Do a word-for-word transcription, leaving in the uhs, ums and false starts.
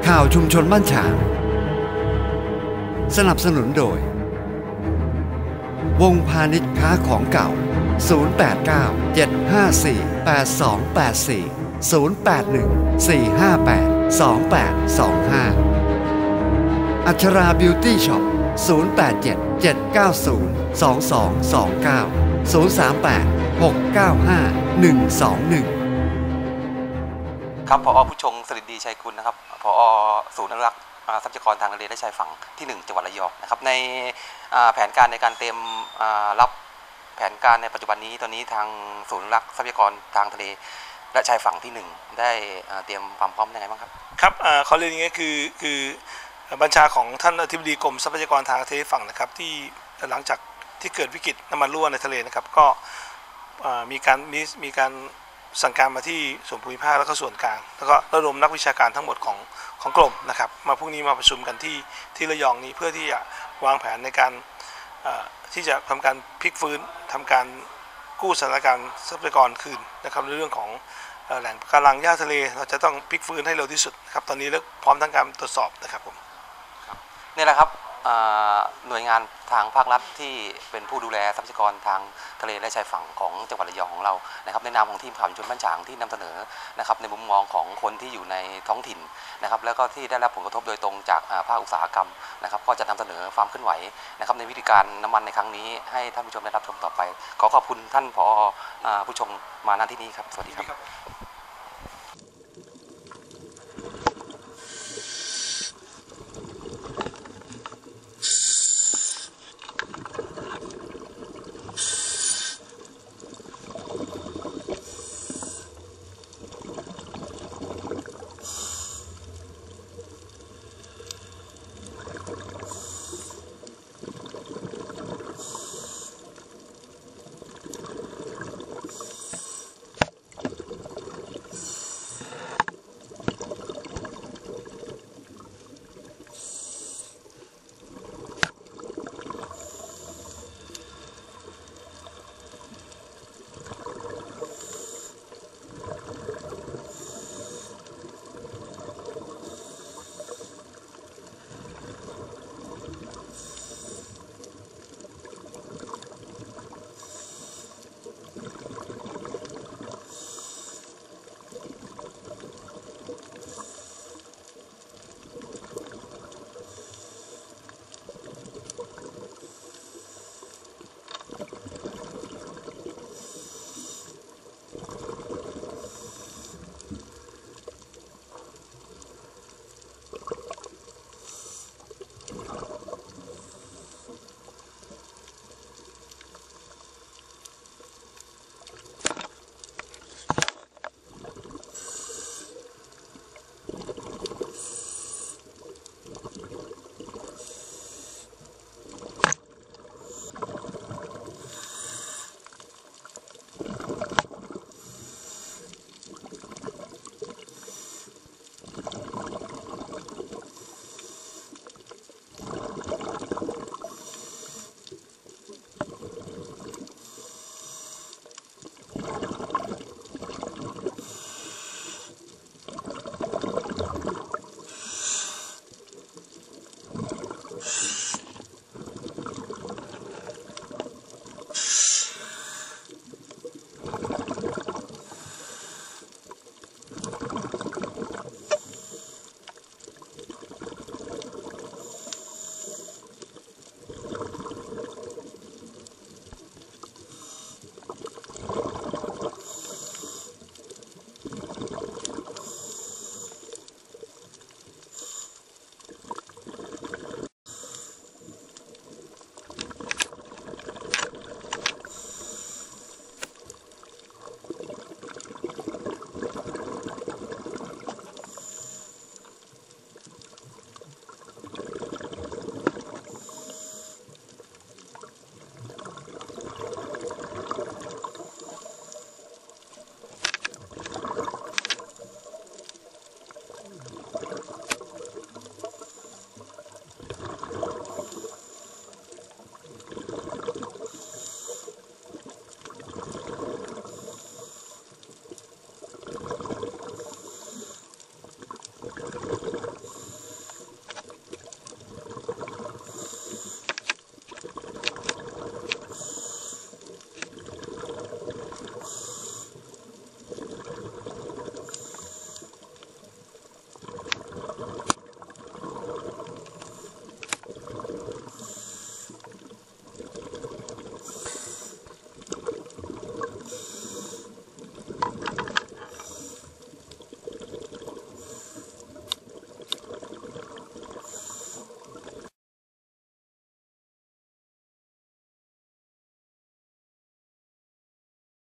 ข่าวชุมชนบ้านฉางสนับสนุนโดยวงพาณิชย์ค้าของเก่าศูนย์ แปด เก้า เจ็ด ห้า สี่ แปด สอง แปด สี่ ศูนย์ แปด หนึ่ง สี่ ห้า แปด สอง แปด สอง ห้า อัชราบิวตี้ช็อปศูนย์ แปด เจ็ด เจ็ด เก้า ศูนย์ สอง สอง สอง เก้า ศูนย์ สาม แปด หก เก้า ห้า หนึ่ง สอง หนึ่งครับผอ.ผู้ชงสฤษฎีชัยกุลนะครับผอ.ศูนย์อนุรักษ์ทรัพยากรทางทะเลและชายฝั่งที่หนึ่งจังหวัดระยองนะครับในแผนการในการเตรียมรับแผนการในปัจจุบันนี้ตอนนี้ทางศูนย์อนุรักษ์ทรัพยากรทางทะเลและชายฝั่งที่หนึ่งได้เตรียมความพร้อมยังไงบ้างครับครับเขาเรียนอย่างนี้คือคือบัญชาของท่านอธิบดีกรมทรัพยากรทางทะเลฝั่งนะครับที่หลังจากที่เกิดวิกฤตน้ำมันรั่วในทะเลนะครับก็มีการมีมีการสั่งการมาที่ส่วนภูมิภาคแล้วก็ส่วนกลางแล้วก็ระดมนักวิชาการทั้งหมดของของกรมนะครับมาพรุ่งนี้มาประชุมกันที่ที่ระยองนี้เพื่อที่จะวางแผนในการที่จะทำการพลิกฟื้นทำการกู้สถานการณ์ทรัพยากรคืนนะครับในเรื่องของแหล่งกำลังหญ้าทะเลเราจะต้องพลิกฟื้นให้เร็วที่สุดนะครับตอนนี้เริ่มพร้อมทั้งการตรวจสอบนะครับผมนี่แหละครับหน่วยงานทางภาครัฐที่เป็นผู้ดูแลทรัพยากรทางทะเลและชายฝั่งของจังหวัดระยองของเรานะครับในนามของทีมข่าวชุมชนบ้านฉางที่นำเสนอนะครับในมุมมองของคนที่อยู่ในท้องถิ่นนะครับแล้วก็ที่ได้รับผลกระทบโดยตรงจากภาคอุตสาหกรรมนะครับก็จะนำเสนอความเคลื่อนไหวนะครับในวิธีการน้ำมันในครั้งนี้ให้ท่านผู้ชมได้รับชมต่อไปขอขอบคุณท่านผอ.ผู้ชมมาณที่นี้ครับสวัสดีครับ